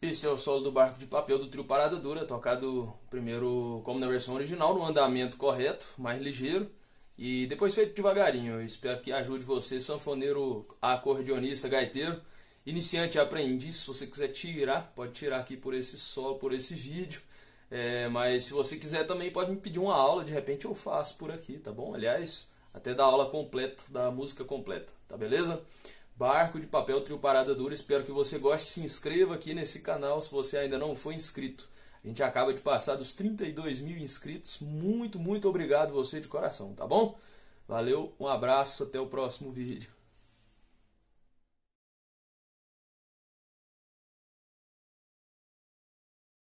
Esse é o solo do Barco de Papel do trio Parada Dura, tocado primeiro como na versão original, no andamento correto, mais ligeiro, e depois feito devagarinho. Eu espero que ajude você, sanfoneiro, acordeonista, gaiteiro, iniciante, aprendiz. Se você quiser tirar, pode tirar aqui por esse solo, por esse vídeo. Mas se você quiser também pode me pedir uma aula, de repente eu faço por aqui, tá bom? Aliás, até da aula completa, da música completa, tá beleza? Barco de Papel, trio Parada Dura, espero que você goste. Se inscreva aqui nesse canal se você ainda não foi inscrito. A gente acaba de passar dos 32 mil inscritos. Muito obrigado você de coração, tá bom? Valeu, um abraço, até o próximo vídeo.